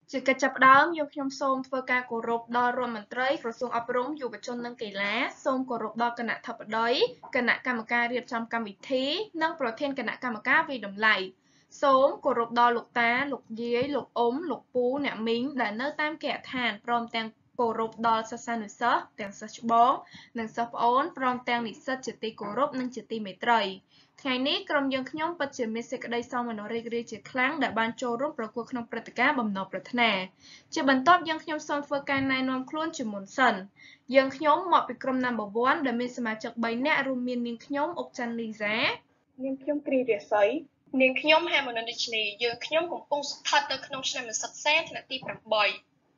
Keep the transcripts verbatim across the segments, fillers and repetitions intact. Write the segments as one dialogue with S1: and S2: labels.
S1: ជាកិច្ចចាប់ផ្ដើមយើងខ្ញុំសូមធ្វើការគោរពដល់រដ្ឋមន្ត្រីក្រសួងអប់រំយុវជននិងកីឡាសូមគោរពដល់គណៈធិបតីគណៈកម្មការរៀបចំកម្មវិធីនិងប្រធានគណៈកម្មការវិតម្លៃសូមគោរពដល់លោកតាលោកយាយលោកអ៊ុំលោកពូអ្នកមីងដែលនៅតាមគេហដ្ឋានព្រមទាំងគោរពដល់សិស្សានុសិស្សទាំងសិស្សច្បងនិងសិស្សប្អូនព្រមទាំងនិស្សិតជាទីគោរពនិងជាទីមេត្រីថ្ងៃនេះក្រុមយើងខ្ញុំពិតជាមានសេចក្តីសោមនស្សរីករាយជាខ្លាំងដែលបានចូលរួមប្រកួតក្នុងព្រឹត្តិការណ៍បំណងប្រាថ្នាជាបន្ទាប់យើងខ្ញុំសូមធ្វើការណែនាំខ្លួនជាមុនសិនយើងខ្ញុំមកពីក្រុម number one ដែលមានសមាជិកបីនាក់រួមមាននាងខ្ញុំអុកច័ន្ទលីហ្សានាងខ្ញុំគ្រីរាសីនាងខ្ញុំហេមនន្ទឆ្នីយើងខ្ញុំកំពុងស្ថិតនៅក្នុងឆ្នាំសិក្សាថ្នាក់ទីប្រាំបី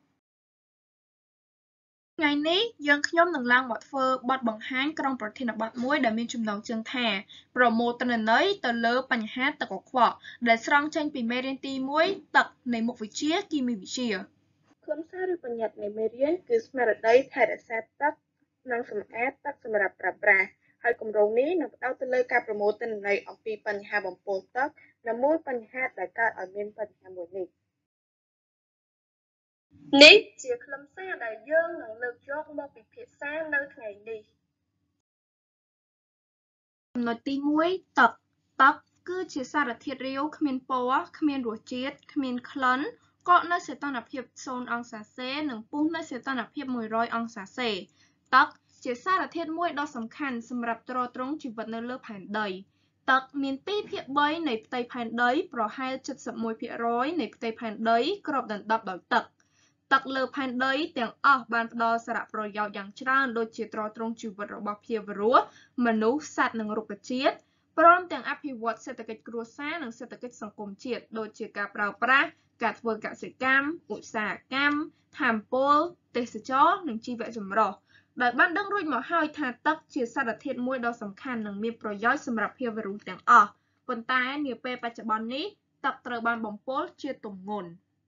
S1: ថ្ងៃនេះយើងខ្ញុំនឹងឡើងមកធ្វើបទបង្ហាញក្រុមប្រធានបទមួយដែលមានចំណងជើងថាប្រមូលទិន្នន័យទៅលើបញ្ហាទឹកកខ្វក់ដែលស្រង់ចេញពីមេរៀនទីមួយទឹកនៃមុខវិជ្ជាគីមីវិទ្យាខ្លឹមសារឬបញ្ញត្តិនៃមេរៀនគឺស្មារតីថែរក្សាទឹកនិងសម្អាតទឹកសម្រាប់ប្រើប្រាស់ហើយគម្រោងនេះនឹងផ្ដោតទៅលើការប្រមូលទិន្នន័យអំពីបញ្ហាបំពុលទឹកនិងមូលបញ្ហាដែលកើតឲ្យមានបញ្ហាមួយនេះនេះជាខ្លឹមសារដែលយើងនឹងលើកយកមកពិភាក្សានៅថ្ងៃនេះចំណុចទីមួយទឹកទឹកគឺជាសារធាតុរាវគ្មានពណ៌គ្មានរសជាតិគ្មានក្លិនកកនៅសីតុណ្ហភាពศูนย์អង្សាសេនិងពុះនៅសីតុណ្ហភាពមួយរយអង្សាសេទឹកជាសារធាតុមួយដ៏សំខាន់សម្រាប់ទ្រទ្រង់ជីវិតនៅលើផែនដីទឹកមានពីរភាគបីនៃផ្ទៃផែនដីប្រហែល 七十一ភាគរយ នៃផ្ទៃផែនដីគ្របដណ្ដប់ដោយទឹកទឹកលើផែនដីទាំងអស់បានផ្ដល់សារៈប្រយោជន៍យ៉ាងច្រើនដូចជាទ្រទ្រង់ជីវិតរបស់ភ្ញៀវរស់មនុស្សសត្វនិងរុក្ខជាតិព្រមទាំងអភិវឌ្ឍសេដ្ឋកិច្ចគ្រួសារនិងសេដ្ឋកិច្ចសង្គមជាតិដូចជាការប្រើប្រាស់ការធ្វើកសិកម្មឧស្សាហកម្មថាមពលទេសចរណ៍និងជីវៈចម្រុះដោយបានដឹងរួចមកហើយថាទឹកជាសារធាតុមួយដ៏សំខាន់និងមានប្រយោជន៍សម្រាប់ភ្ញៀវរស់ទាំងអស់ប៉ុន្តែនាពេលបច្ចុប្បន្ននេះទឹកត្រូវបានបំពុលជាទម្ងន់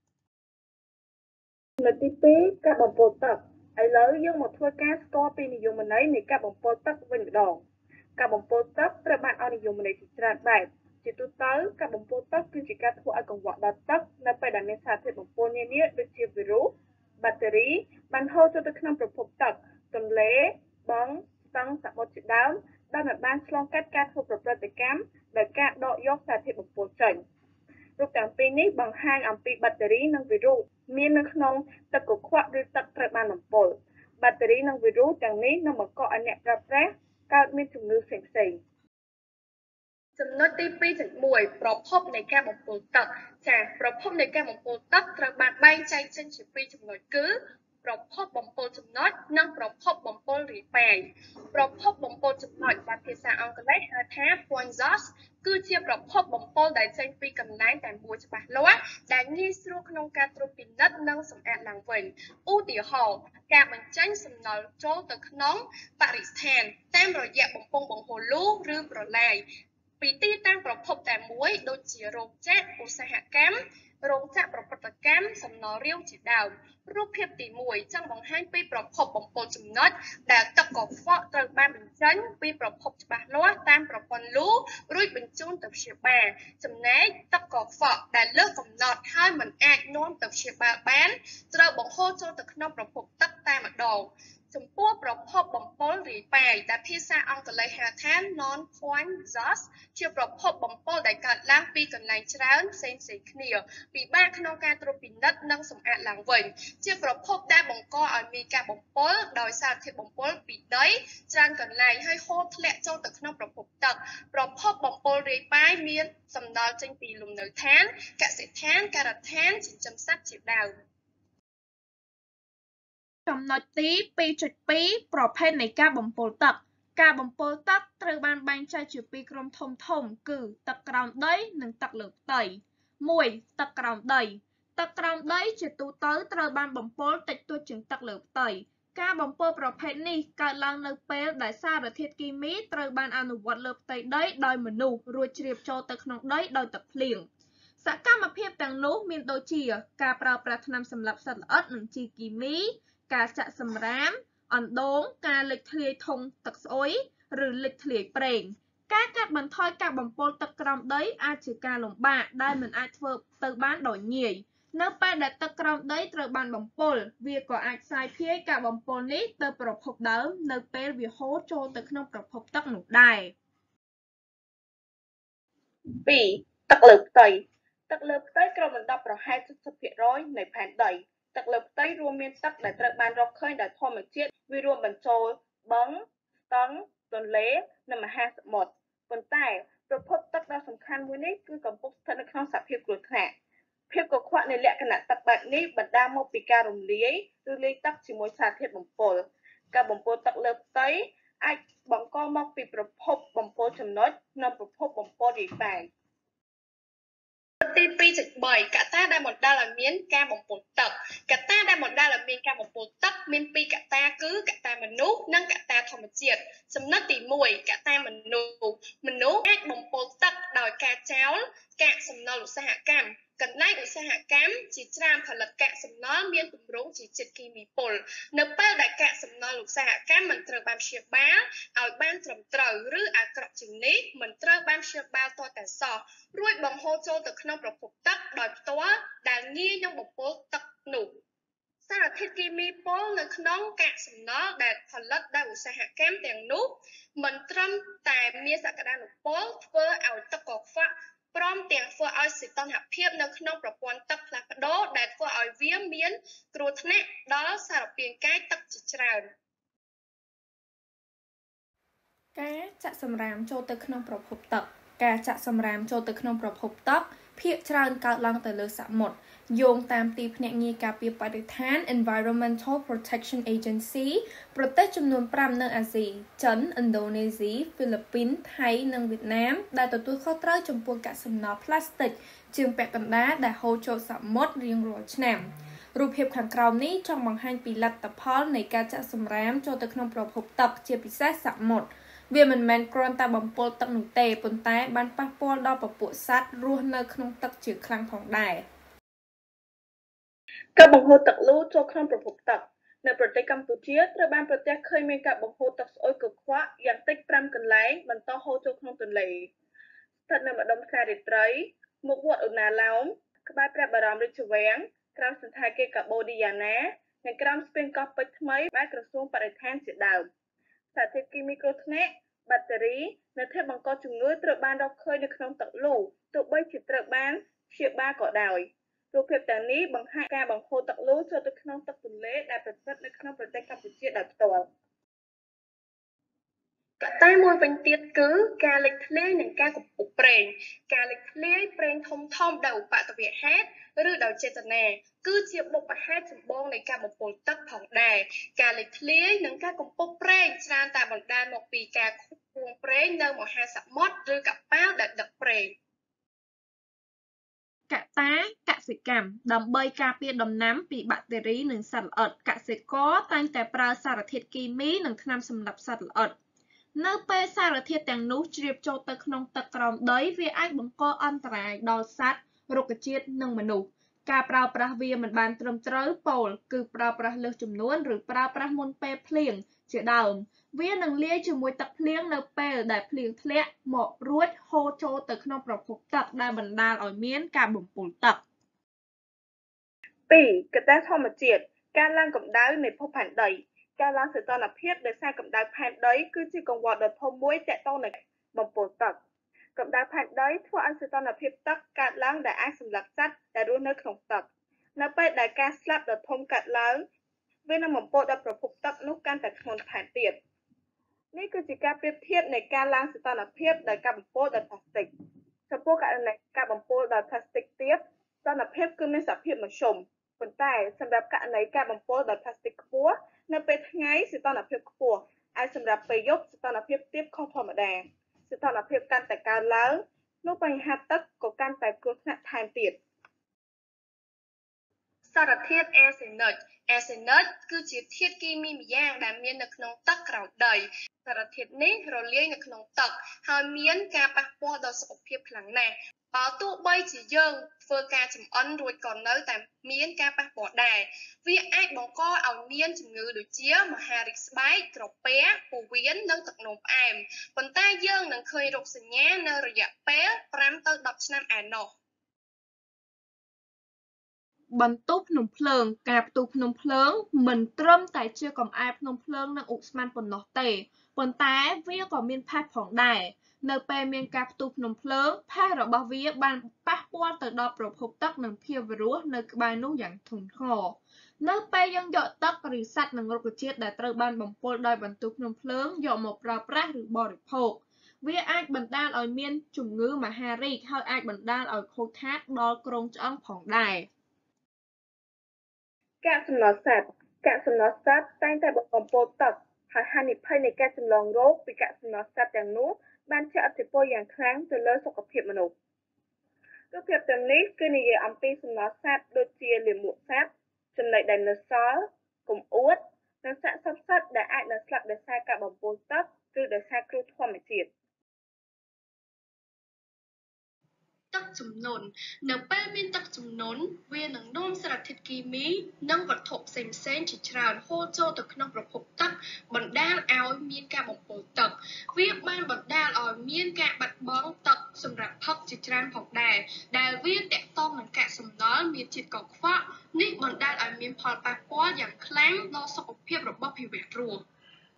S1: ចំណុចទីពីរការបំពុលទឹកឥឡូវយើងមកធ្វើការស្គាល់ពីនិយមន័យនៃការបំពុលទឹកវិញម្ដងការបំពុលទឹកត្រូវបានឲ្យនិយមន័យជាច្រើនបែបជាទូទៅការបំពុលទឹកគឺជាការធ្វើឲ្យកង្វក់ដល់ទឹកនៅពេលដែលមានសារធាតុបំពុលនានាដូចជាវីរុសបាក់តេរីបានហូរចូលទៅក្នុងប្រភពទឹកទន្លេបឹងស្ទឹងសមុទ្រជាដើមដែលមិនបានឆ្លងកាត់ការធ្វើប្រព្រឹត្តកម្មដោយការដកយកសារធាតុបំពុលចេញរូបទាំងពីរនេះបង្ហាញអំពីបាក់តេរីនិងវីរុសមាននៅក្នុងទឹកកខ្វក់ឬទឹកត្រូវបានបំពុលបាក់តេរីនិងវីរុសទាំងនេះនឹងបង្កឲ្យអ្នកប្រើប្រាស់កើតមានជំងឺផ្សេងៗចំណុចទីពីរចំនួនប្រភពនៃការបំពុលទឹកចាប្រភពនៃការបំពុលទឹកត្រូវបានបែងចែកចេញជាពីរចំណុចគឺប្រភពបំពុលចំណុចនិងប្រភពបំពុលរាយប៉ាយប្រភពបំពុលចំណុចbyភាសាអង់គ្លេសហៅថា point source គឺជាប្រភពបំពុលដែលចេញពីកន្លែងតែមួយច្បាស់លាស់ដែលងាយស្រួលក្នុងការត្រួតពិនិត្យនិងសម្អាតឡើងវិញឧទាហរណ៍ការបញ្ចេញសំណល់ចូលទៅក្នុងបរិស្ថានតាមរយៈបំពង់បង្ហូរលូឬប្រឡាយពីទីតាំងប្រភពតែមួយដូចជារោងចក្រឧស្សាហកម្មរោងចក្រប្រព្រឹត្តកម្មសំណល់រាវជាដើមរូបភាពទីមួយចង់បង្ហាញពីប្រភពបំពុលចំណុចដែលទឹកកខ្វក់ត្រូវបានបញ្ចេញពីប្រភពច្បាស់លាស់តាមប្រព័ន្ធលូរួចបញ្ជូនទៅព្យាបាលចំណែកទឹកកខ្វក់ដែលលើសកំណត់ហើយមិនអាចនាំទៅព្យាបាលបានត្រូវបង្ហូរចូលទៅក្នុងប្រភពទឹកតែម្ដងចំពោះប្រភពបំពុលរាយប៉ាយដែលភាសាអង់គ្លេសហៅថា non point source ជាប្រភពបំពុលដែលកើតឡើងពីកន្លែងច្រើនផ្សេងៗគ្នាពិបាកក្នុងការត្រួតពិនិត្យនិងសម្អាតឡើងវិញជាប្រភពដែលបង្កឲ្យមានការបំពុលដោយសារធាតុបំពុលពីដីច្រើនកន្លែងហើយហូរធ្លាក់ចូលទៅក្នុងប្រភពទឹកប្រភពបំពុលរាយប៉ាយមានសំណល់ចេញពីលំនៅឋានកសិដ្ឋានការដ្ឋានចិញ្ចឹមសត្វជាដើមចំណុចទី ពីរจุดពីរ ប្រភេទនៃការបំពុលទឹកការបំពុលទឹកត្រូវបានបែងចែកជាពីរក្រុមធំធំគឺទឹកក្រោមដីនិងទឹកលើផ្ទៃមួយទឹកក្រោមដីទឹកក្រោមដីជាទូទៅត្រូវបានបំពុលតិចតួចជាងទឹកលើផ្ទៃការបំពុលប្រភេទនេះកើតឡើងនៅពេលដែលសារធាតុគីមីត្រូវបានអនុវត្តលើផ្ទៃដីដោយមនុស្សរួចជ្រាបចូលទៅក្នុងដីដោយទឹកភ្លៀងសកម្មភាពទាំងនោះមានដូចជាការប្រើប្រាស់ថ្នាំសម្លាប់សត្វល្អិតនិងជីគីមីការចាក់សម្រាមអណ្ដូងការលេចធ្លាយធុងទឹកស្អុយឬលេចធ្លាយប្រេងការកាត់បន្ថយការបំពុលទឹកក្រោមដីអាចជាការលំបាកដែលមិនអាចធ្វើទៅបានដោយងាយ
S2: នៅពេលដែលទឹកក្រោមដីត្រូវបានបំពុលវាក៏អាចផ្សាយភាយការបំពុលនេះទៅប្រភពដើមនៅពេលវាហូរចូលទៅក្នុងប្រភពទឹកនោះដែរ
S1: ពីរ ទឹកលើផ្ទៃទឹកលើផ្ទៃគ្របដណ្ដប់ប្រហែល សិបភាគរយ នៃផែនដីទឹកលើផ្ទៃរួមមានទឹកដែលត្រូវបានរកឃើញដោយធម្មជាតិវារួមបញ្ចូលបឹងស្ទឹងទន្លេនិងមហាសមុទ្រប៉ុន្តែប្រភពទឹកដ៏សំខាន់មួយនេះគឺកំពុងស្ថិតនៅក្នុងសភាពគ្រោះថ្នាក់ភាពកខ្វក់នៃលក្ខណៈទឹកបែបនេះបណ្ដាលមកពីការរំលាយឬលាយទឹកជាមួយសារធាតុបំពុលការបំពុលទឹកលើផ្ទៃអាចបង្កមកពីប្រភពបំពុលចំណុចនិងប្រភពបំពុលរាយប៉ាយទី ពីរ បី កត្តាដែលបណ្ដាលឲ្យមានការបំពុលទឹកកត្តាដែលបណ្ដាលឲ្យមានការបំពុលទឹកមានពីរកត្តាគឺកត្តាមនុស្សនិងកត្តាធម្មជាតិចំណុចទីមួយកត្តាមនុស្សមនុស្សអាចបំពុលទឹកដោយការចោលកាកសំណល់ឧស្សាហកម្មកន្លែងឧស្សាហកម្មជាច្រើនផលិតកាកសំណល់មានទម្រង់ជាជាតិគីមីពុលនៅពេលដែលកាកសំណល់ឧស្សាហកម្មមិនត្រូវបានព្យាបាលឲ្យបានត្រឹមត្រូវឬអាក្រក់ជាងនេះមិនត្រូវបានព្យាបាលទាល់តែសោះរួចបង្ហូរចូលទៅក្នុងប្រភពទឹកដោយផ្ទាល់ដែលងាយនឹងបំពុលទឹកនោះសារធាតុគីមីពុលនៅក្នុងកាកសំណល់ដែលផលិតដោយឧស្សាហកម្មទាំងនោះមិនត្រឹមតែមានសក្តានុពលធ្វើឲ្យទឹកកខ្វក់ព្រមទាំងធ្វើឲ្យសីតុណ្ហភាពនៅក្នុងប្រព័ន្ធទឹកផ្លាស់ប្ដូរដែលធ្វើឲ្យវាមានគ្រោះថ្នាក់ដល់សារពាង្គកាយទឹកជាច្រើនការចាក់សម្រាមចូលទៅក្នុងប្រភពទឹកការចាក់សម្រាមចូលទៅក្នុងប្រភពទឹកភាគច្រើនកើតឡើងទៅលើសមុទ្រយោងតាមទីភ្នាក់ងារការពារបរិស្ថាន Environmental Protection Agency ប្រទេសចំនួនប្រាំនៅអាស៊ីចិនឥណ្ឌូនេស៊ីហ្វីលីពីនថៃនិងវៀតណាមដែលទទួលខុសត្រូវចំពោះកាកសំណល់ផ្លាស្ទិកជាងពាក់កណ្ដាលដែលហូរចូលសមុទ្ររៀងរាល់ឆ្នាំរូបភាពខាងក្រោមនេះចង់បង្ហាញពីលទ្ធផលនៃការចាក់សម្រាមចូលទៅក្នុងប្រភពទឹកជាពិសេសសមុទ្រវាមិនមែនគ្រាន់តែបំពុលទឹកនោះទេប៉ុន្តែបានប៉ះពាល់ដល់ពពួកសត្វរស់នៅក្នុងទឹកជាខ្លាំងផងដែរការបង្ហូរទឹកលូចូលក្នុងប្រភពទឹកនៅប្រទេសកម្ពុជាត្រូវបានប្រទះឃើញមានការបង្ហូរទឹកស្អុយកខ្វក់យ៉ាងតិចប្រាំកន្លែងបន្តហូរចូលក្នុងទន្លេស្ថិតនៅម្ដុំខ្សែរាត្រីមុខវត្តឧណាឡោមក្បែរព្រះបរមរាជវាំងក្រោមសន្តាគារកាបូឌីយ៉ាណានិងក្រោមស្ពានកោះពេជ្រថ្មីបែរក្រសួងបរិស្ថានជាដើមសារធាតុគីមីគ្រោះថ្នាក់បាក់តេរីនិងធាតុបង្កជំងឺត្រូវបានរកឃើញនៅក្នុងទឹកលូទោះបីជាត្រូវបានព្យាបាលក៏ដោយរូបភាពទាំងនេះបង្ហាញការបង្ហូរទឹកលូចូលទៅក្នុងទឹកទន្លេដែលប្រព្រឹត្តនៅក្នុងប្រទេសកម្ពុជាដោយផ្ទាល់កត្តាមួយវិញទៀតគឺការលេចធ្លាយនិងការកំពុះប្រេងការលេចធ្លាយប្រេងធំធំដោយឧបទ្ទវហេតុឬដោយចេតនាគឺជាបុព្វហេតុចម្បងនៃការបំពុលទឹកផងដែរការលេចធ្លាយនិងការកំពុះប្រេងច្រើនតែបណ្ដាលមកពីការខូចខួងប្រេងនៅមហាសមុទ្រឬកប៉ាល់ដែលដឹកប្រេងកត្តាកសិកម្មដើម្បីការពារដំណាំពីបាក់តេរីនិងសត្វល្អិតកសិករតែងតែប្រើសារធាតុគីមីនិងថ្នាំសម្លាប់សត្វល្អិតនៅពេលសារធាតុទាំងនោះជ្រាបចូលទៅក្នុងទឹកក្រោមដីវាអាចបង្កអន្តរាយដល់សត្វរុក្ខជាតិនិងមនុស្សការប្រើប្រាស់វាមិនបានត្រឹមត្រូវពោលគឺប្រើប្រាស់លើសចំនួនឬប្រើប្រាស់មុនពេលភ្លៀងជាដើមវានឹងលាយជាមួយទឹកភ្លៀងនៅពេលដែលភ្លៀងធ្លាក់មករួចហូរចូលទៅក្នុងប្រភពទឹកដែលបណ្ដាលឲ្យមានការបំពុលទឹកពីរកត្តាធម្មជាតិការឡើងកម្ដៅនៃភពផែនដីការឡើងសីតុណ្ហភាពដោយសារកម្ដៅផែនដីគឺជាកង្វល់ដ៏ធំមួយទាក់ទងនឹងបំពុលទឹកកម្ដៅផែនដីធ្វើឲ្យសីតុណ្ហភាពទឹកកើតឡើងដែលអាចសម្លាប់សត្វដែលរស់នៅក្នុងទឹកនៅពេលដែលការស្លាប់ដ៏ធំកើតឡើងវានឹងបំពុលដល់ប្រភពទឹកនោះកាន់តែធ្ងន់ថែមទៀតនេះគឺជាការប្រៀបធៀបនៃការឡើងសីតុណ្ហភាពដោយការបំពុលដោយផ្លាស្ទិកចំពោះករណីការបំពុលដោយផ្លាស្ទិកទៀតសីតុណ្ហភាពគឺមានសភាពមធ្យមប៉ុន្តែសម្រាប់ករណីការបំពុលដោយផ្លាស្ទិកខ្ពស់នៅពេលថ្ងៃសីតុណ្ហភាពខ្ពស់ហើយសម្រាប់ពេលយប់សីតុណ្ហភាពទាបខុសធម្មតាសីតុណ្ហភាពកាន់តែកើនឡើងនោះបញ្ហាទឹកក៏កាន់តែគ្រោះថ្នាក់ថែមទៀតសារធាតុអាសេនិកអាសេនិកគឺជាធាតុគីមីម្យ៉ាងដែលមាននៅក្នុងទឹកក្រោមដីសារធាតុនេះរលាយនៅក្នុងទឹកហើយមានការប៉ះពាល់ដល់សុខភាពខ្លាំងណាស់បើទោះបីជាយើងធ្វើការចម្អិនរួចក៏នៅតែមានការប៉ះពាល់ដែរវាអាចបង្កឲ្យមានជំងឺដូចជាមហារីកស្បែកក្រពះពោះវៀននិងទឹកនោមផ្អែមប៉ុន្តែយើងនឹងឃើញរោគសញ្ញានៅរយៈពេលប្រាំទៅដប់ឆ្នាំឯណោះ
S2: បន្ទប់ភ្នំភ្លើងការផ្ទុះភ្នំភ្លើងមិនត្រឹមតែជាកំអែភ្នំភ្លើងនិងអ៊ុស្មានប៉ុណ្ណោះទេប៉ុន្តែវាក៏មានផេះផងដែរនៅពេលមានការផ្ទុះភ្នំភ្លើងផេះរបស់វាបានប៉ះពាល់ទៅដល់ប្រភពទឹកនិងភាពរស់នៅក្បែរនោះយ៉ាងធ្ងន់ធ្ងរនៅពេលយើងយកទឹកឬសត្វនិងរុក្ខជាតិដែលត្រូវបានបំពុលដោយបន្ទុះភ្នំភ្លើងយកមកប្រើប្រាស់ឬបរិភោគវាអាចបណ្ដាលឲ្យមានជំងឺមហារីកហើយអាចបណ្ដាលឲ្យខូចខាតដល់គ្រោងឆ្អឹងផងដែរ
S1: កាកសំណល់សត្វកាកសំណល់សត្វតែងតែបំពុលទឹកហើយហានិភ័យនៃការចម្លងរោគពីកាកសំណល់សត្វទាំងនោះបានជះឥទ្ធិពលយ៉ាងខ្លាំងទៅលើសុខភាពមនុស្សរូបភាពទាំងនេះគឺនិយាយអំពីសំណល់សត្វដូចជាលាមកសត្វចំណីដែលនៅសល់កុំអួតនិងសាកសពសត្វដែលអាចនឹងស្លាប់ដោយសារការបំពុលទឹកឬដោយសារគ្រោះធម្មជាតិ
S2: ទឹកជំនន់នៅពេលមានទឹកជំនន់វានឹងនាំសារធាតុគីមីនិងវត្ថុផ្សេងៗជាច្រើនហូរចូលទៅក្នុងប្រភពទឹកបណ្ដាលឲ្យមានការបំពុលទឹកវាបានបណ្ដាលឲ្យមានការបាត់បង់ទឹកសម្រាប់ផឹកជាច្រើនផងដែរដែលវាទាក់ទងនឹងកាកសំណល់មានជាតិកខ្វក់នេះបណ្ដាលឲ្យមានផលប៉ះពាល់យ៉ាងខ្លាំងដល់សុខភាពរបស់ជីវិតរស់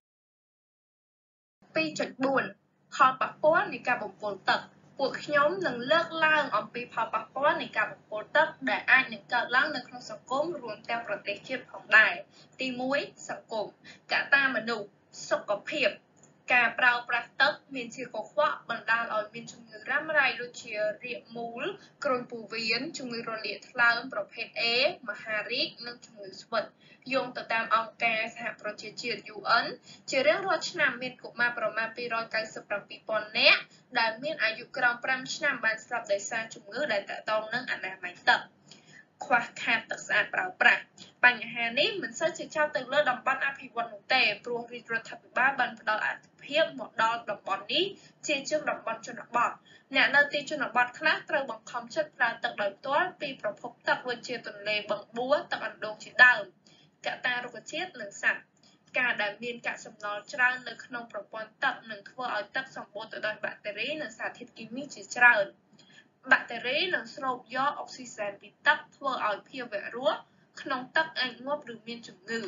S2: ពីរ បួន ផលប៉ះពាល់នៃការបំពុលទឹកពួកខ្ញុំនឹងលើកឡើងអំពីផលប៉ះពាល់នៃការបំពុលទឹកដែលអាចនឹងកើតឡើងនៅក្នុងសង្គមរួមទាំងប្រទេសជាតិផងដែរទីមួយសង្គមកត្តាមនុស្សសុខភាពការប្រើប្រាស់ទឹកមានជាតិកខ្វក់បណ្ដាលឲ្យមានជំងឺរ៉ាំរ៉ៃដូចជារាគមូលគ្រុនពោះវៀនជំងឺរលាកថ្លើមប្រភេទ A មហារីកនិងជំងឺស្វិតយោងទៅតាមអង្គការសហប្រជាជាតិ U N ជារៀងរាល់ឆ្នាំមានកុមារប្រមាណពីររយកៅសិបប្រាំពីរពាន់នាក់ដែលមានអាយុក្រោមប្រាំឆ្នាំបានស្លាប់ដោយសារជំងឺដែលទាក់ទងនឹងអនាម័យទឹកខ្វះខាតទឹកស្អាតប្រើប្រាស់បញ្ហានេះមិនសូវជាចោទទៅលើតំបន់អភិវឌ្ឍន៍នោះទេព្រោះរាជរដ្ឋាភិបាលបានផ្ដល់អាទិភាពមកដល់តំបន់នេះជាជាងតំបន់ជនបទអ្នកនៅទីជនបទខ្លះត្រូវបង្ខំចិត្តប្រើទឹកដោយផ្ទាល់ពីប្រភពទឹកដូចជាទន្លេបឹងបួទឹកអណ្ដូងជាដើមកត្តារុក្ខជាតិនិងសត្វការដែលមានកាកសំណល់ច្រើននៅក្នុងប្រព័ន្ធទឹកនឹងធ្វើឲ្យទឹកសម្បូរទៅដោយបាក់តេរីនិងសារធាតុគីមីជាច្រើនបាក់តេរីនឹងស្រូបយកអុកស៊ីសែនពីទឹកធ្វើឲ្យភាវៈរស់ក្នុងទឹកអាចងាប់ឬមានជំងឺ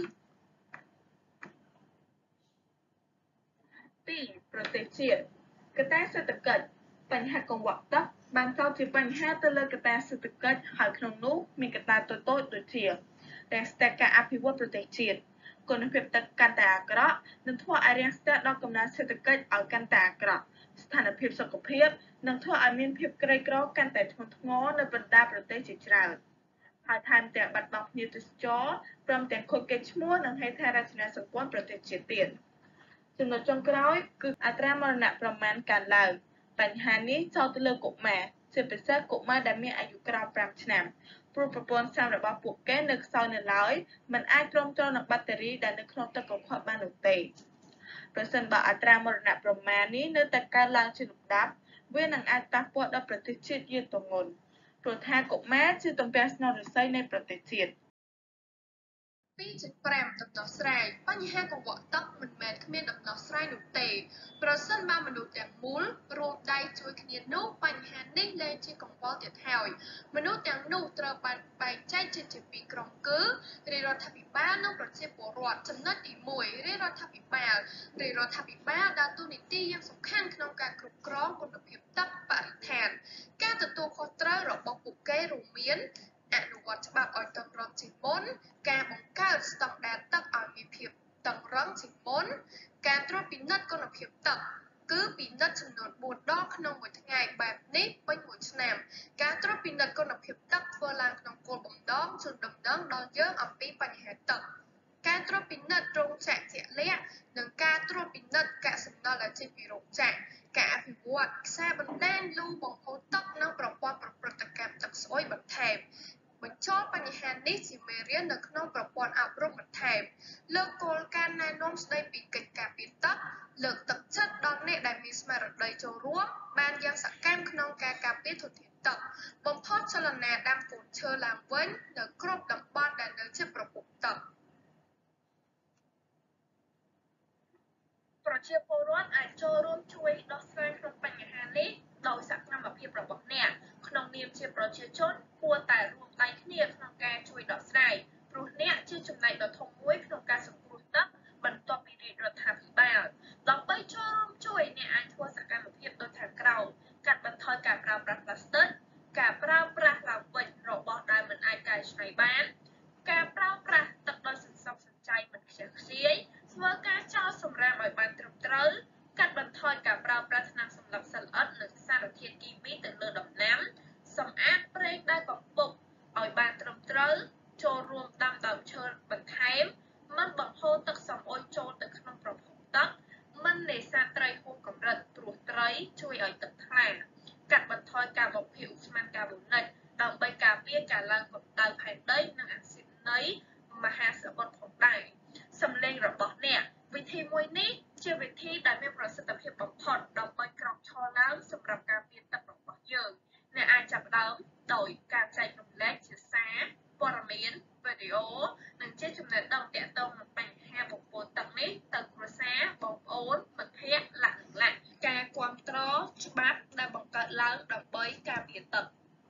S2: ពីរប្រទេសជាតិកត្តាសេដ្ឋកិច្ចបញ្ហាកង្វក់ទឹកបានកោតជាបញ្ហាទៅលើកត្តាសេដ្ឋកិច្ចហើយក្នុងនោះមានកត្តាតូចៗដូចជារាំងស្ទះការអភិវឌ្ឍប្រទេសជាតិគុណភាពទឹកកាន់តែអាក្រក់នឹងធ្វើឲ្យរាំងស្ទះដល់កំណើនសេដ្ឋកិច្ចឲ្យកាន់តែអាក្រក់ស្ថានភាពសុខភាពនឹងធ្វើឲ្យមានភាពក្រីក្រកាន់តែធ្ងន់ធ្ងរនៅបណ្ដាប្រទេសជាច្រើនហើយថែមទាំងបាត់បង់ភ្ញៀវទេសចរព្រមទាំងខូចកេរ្តិ៍ឈ្មោះនិងហេដ្ឋារចនាសម្ព័ន្ធប្រទេសជាតិទៀតចំណុចចុងក្រោយគឺអត្រាមរណៈប្រមាណកើនឡើងបញ្ហានេះចោទទៅលើកុមារជាពិសេសកុមារដែលមានអាយុក្រោមប្រាំឆ្នាំព្រោះប្រព័ន្ធស្រាវរបស់ពួកគេនៅខ្សោយនៅឡើយមិនអាចទ្រាំទ្រនឹងបាក់តេរីដែលនៅក្នុងទឹកកខ្វក់បាននោះទេប្រសិនបើអត្រាមរណៈប្រមាណនេះនៅតែកើនឡើងជាលំដាប់វានឹងអាចប៉ះពាល់ដល់ប្រទេសជាតិជាទម្ងន់ព្រោះថាកុមារជាទំពាំងស្នងឫស្សីនៃប្រទេសជាតិពីរ ប្រាំ ដំណោះស្រាយបញ្ហាកង្វក់ទឹកមិនមែនគ្មានដំណោះស្រាយនោះទេប្រសិនបើមនុស្សទាំងមូលរួមដៃជួយគ្នានោះបញ្ហានេះលែងជាកង្វល់ទៀតហើយមនុស្សទាំងនោះត្រូវបានបែងចែកជាជាពីរក្រុមគឺរាជរដ្ឋាភិបាលនិងប្រជាពលរដ្ឋចំណុចទីមួយរាជរដ្ឋាភិបាលរាជរដ្ឋាភិបាលដើរតួនាទីយ៉ាងសំខាន់ក្នុងការគ្រប់គ្រងគុណភាពទឹកបរិស្ថានការទទួលខុសត្រូវរបស់ពួកគេរួមមានអនុវត្តច្បាប់ឲ្យតឹងរ៉ឹងជាងមុនការបង្កើតស្តង់ដារទឹកឲ្យមានភាពតឹងរ៉ឹងជាងមុនការត្រួតពិនិត្យគុណភាពទឹកគឺពិនិត្យចំនួនបួនដងក្នុងមួយថ្ងៃបែបនេះពេញមួយឆ្នាំការត្រួតពិនិត្យគុណភាពទឹកធ្វើឡើងក្នុងគោលបំណងជូនដំណឹងដល់យើងអំពីបញ្ហាទឹកការត្រួតពិនិត្យរោងចក្រជាក់លាក់និងការត្រួតពិនិត្យកាកសំណល់ដែលចេញពីរោងចក្រការអភិវឌ្ឍខ្សែបណ្ដាញលូបង្ហូរទឹកនិងប្រព័ន្ធប្រព្រឹត្តកម្មទឹកស្អុយបន្ថែមបញ្ចូលបញ្ហានេះជាមេរៀននៅក្នុងប្រព័ន្ធអប់រំបន្ថែមលើកគោលការណ៍ណែនាំស្ដីពីកិច្ចការពារទឹកលើកទឹកចិត្តដល់អ្នកដែលមានស្មារតីចូលរួមបានយ៉ាងសកម្មក្នុងការការពារធនធានទឹកបំផុតចលនាដាំកូនឈើឡើងវិញនៅគ្រប់តំបន់ដែលនៅជាប្រភពទឹកប្រជាពលរដ្ឋអាចចូលរួមជួយដោះស្រាយក្នុងបញ្ហានេះដោយសកម្មភាពរបស់អ្នកក្នុងនាមជាប្រជាជនគួរតែរួមដៃគ្នាក្នុងការកម្ដៅផែនដីនិងអាស៊ីតនៃមហាសមុទ្រផងដែរសំឡេងរបស់អ្នកវិធីមួយនេះជាវិធីដែលមានប្រសិទ្ធភាពបំផុតដើម្បីក្រោកឈរឡើងសម្រាប់ការពារទឹករបស់យើងអ្នកអាចចាប់ផ្ដើមដោយការចែករំលែកជាសារព័ត៌មានវីដេអូនិងជាចំណេះដឹងទាក់ទងនឹងបញ្ហាបំពុលទឹកនេះទៅគ្រួសារបងប្អូនមិត្តភ័ក្តិឡាក់ឡាក់ការគ្រប់គ្រងច្បាប់ដែលបង្កើតឡើងដើម្បីការពារទឹក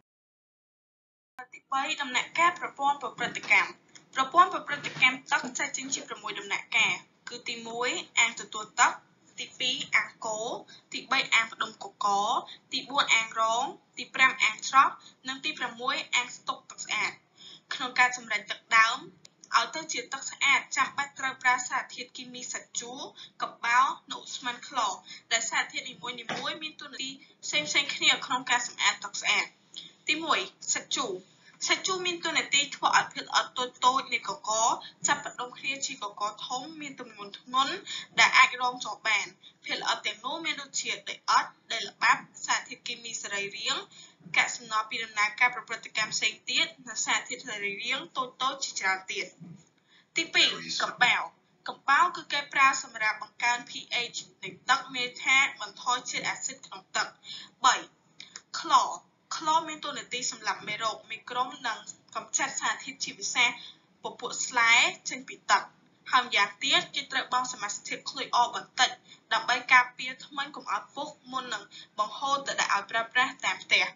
S2: ទីបីដំណាក់កាលប្រព័ន្ធប្រព្រឹត្តកម្មប្រព័ន្ធប្រព្រឹត្តកម្មទឹកចែកចេញជាប្រាំមួយដំណាក់កាលគឺទីមួយអាងទទួលទឹកទីពីរអាងគោទីបីអាងផ្ដុំកកទីបួនអាងរងទីប្រាំអាងច្រោះនិងទីប្រាំមួយអាងស្តុកទឹកស្អាតក្នុងការចម្រាញ់ទឹកដើមឲ្យទៅជាទឹកស្អាតចាំបាច់ត្រូវប្រើសារធាតុគីមីសាច់ជូរកំបោរនិងឧស្ម័នក្លរដែលសារធាតុនីមួយៗមានតួនាទីផ្សេងៗគ្នាក្នុងការសម្អាតទឹកស្អាតទីមួយសាច់ជូរសាច់ជូរមានតួនាទីធ្វើឲ្យភាគល្អិតតូចតូចនៃកកចាប់ផ្ដុំគ្នាជាកកធំមានទម្ងន់ធ្ងន់ដែលអាចរងចោលបានភាគល្អិតទាំងនោះមានដូចជាដីអត់ដីល្បាប់សារធាតុគីមីសរីរាង្គកាកសំណល់ពីដំណើរការប្រព្រឹត្តកម្មផ្សេងទៀតនិងសារធាតុសរីរាង្គតូចតូចជាច្រើនទៀតទីពីរកំបោរកំបោរគឺគេប្រើសម្រាប់បង្កើន pH នៃទឹកមេថាបន្ថយជាតិអាស៊ីតក្នុងទឹកបីក្លរក្លរមានតួនាទីសម្រាប់មេរោគមីក្រូនិងកម្ចាត់សារធាតុជាពិសេសពពួកស្លែចេញពីទឹកហើយម្យ៉ាងទៀតគេត្រូវបង់សមាសធាតុក្លូអ៊័របន្តិចដើម្បីការពារធ្មេញកុំឲ្យពុះមុននឹងបង្ហូរទៅដាក់ឲ្យប្រើប្រាស់តាមផ្ទះ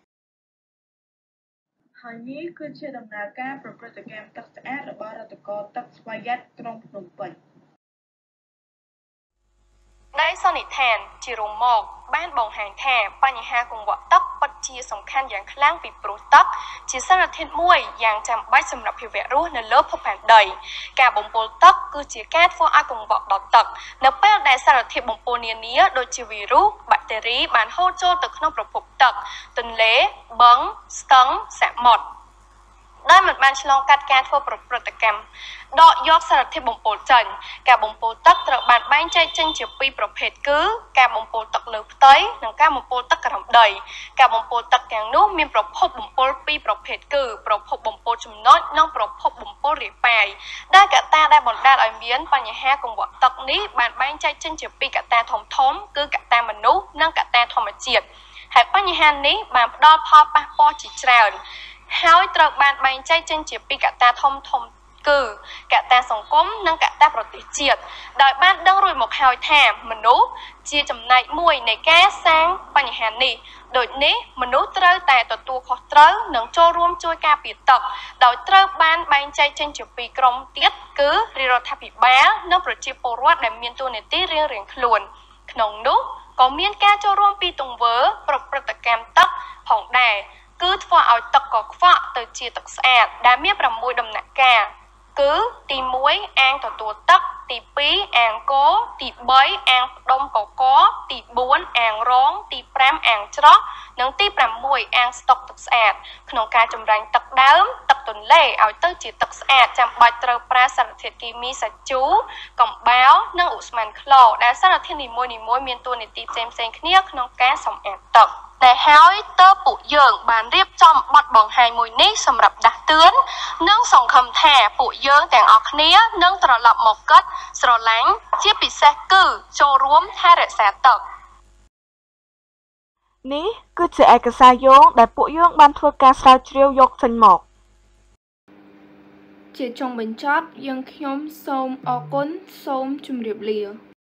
S2: ហើយនេះគឺជាដំណើរការប្រព្រឹត្តកម្មទឹកស្អាតរបស់រដ្ឋកោទឹកស្វយ័តក្រុងភ្នំពេញដីសន្និដ្ឋានជារួមមកបានបង្ហាញថាបញ្ហាកង្វក់ទឹកពិតជាសំខាន់យ៉ាងខ្លាំងពីព្រោះទឹកជាសារធាតុមួយយ៉ាងចាំបាច់សម្រាប់ជីវៈរស់នៅលើភពផែនដីការបំពុលទឹកគឺជាការធ្វើឲ្យកង្វក់ដល់ទឹកនៅពេលដែលសារធាតុបំពុលនានាដូចជាវីរុសបាក់តេរីបានហូរចូលទៅក្នុងប្រភពទឹកទន្លេបឹងស្ទឹងសមុទ្រដោយមិនបានឆ្លងកាត់ការធ្វើប្រព្រឹត្តកម្មដកយកសារធាតុបំពុលចេញការបំពុលទឹកត្រូវបានបែងចែកចេញជាពីរប្រភេទគឺការបំពុលទឹកលើផ្ទៃនិងការបំពុលទឹកក្រោមដីការបំពុលទឹកទាំងនោះមានប្រភពបំពុលពីរប្រភេទគឺប្រភពបំពុលចំណុចនិងប្រភពបំពុលរាយប៉ាយដែលកត្តាដែលបណ្ដាលឲ្យមានបញ្ហាកង្វក់ទឹកនេះបានបែងចែកចេញជាពីរកត្តាធំៗគឺកត្តាមនុស្សនិងកត្តាធម្មជាតិហើយបញ្ហានេះបានផ្ដល់ផលប៉ះពាល់ជាច្រើនហើយត្រូវបានបែងចែកចេញជាពីរកត្តាធំធំគឺកត្តាសង្គមនិងកត្តាប្រទេសជាតិដោយបានដឹងរួចមកហើយថាមនុស្សជាចំណែកមួយនៃការសាងបញ្ហានេះដូចនេះមនុស្សត្រូវតែទទួលខុសត្រូវនិងចូលរួមជួយការពារទឹកដោយត្រូវបានបែងចែកចេញជាពីរក្រុមទៀតគឺរាជរដ្ឋាភិបាលនិងប្រជាពលរដ្ឋដែលមានតួនាទីរៀងៗខ្លួនក្នុងនោះក៏មានការចូលរួមពីទង្វើប្រព្រឹត្តកម្មទឹកផងដែរគឺធ្វើឲ្យទឹកកខ្វក់ទៅជាទឹកស្អាតដែលមានប្រាំមួយដំណាក់កាលគឺទីមួយអាងទទួលទឹកទីពីរអាងគោទីបីអាងផ្ដុំកកទីបួនអាងរងទីប្រាំអាងច្រោះនិងទីប្រាំមួយអាងស្តុកទឹកស្អាតក្នុងការចម្រាញ់ទឹកដើមទឹកទន្លេឲ្យទៅជាទឹកស្អាតចាំបាច់ត្រូវប្រើសារធាតុគីមីសាច់ជូរកំបោរនិងឧស្ម័នក្លរដែលសារធាតុនីមួយៗមានតួនាទីផ្សេងៗគ្នាក្នុងការសម្អាតទឹកដែលហើយតើពួកយើងបានរៀបចំបទបង្ហាញមួយនេះសម្រាប់ដាស់តឿននិងសង្ឃឹមថាពួកយើងទាំងអស់គ្នានឹងត្រឡប់មកគិតស្រឡាញ់ជាពិសេសគឺចូលរួមថែរក្សាទឹក
S3: នេះគឺជាឯកសារយោងដែលពួកយើងបានធ្វើការស្រាវជ្រាវយកចេញមក
S4: ជាចុងបញ្ចប់យើងខ្ញុំសូមអរគុណសូមជម្រាបលា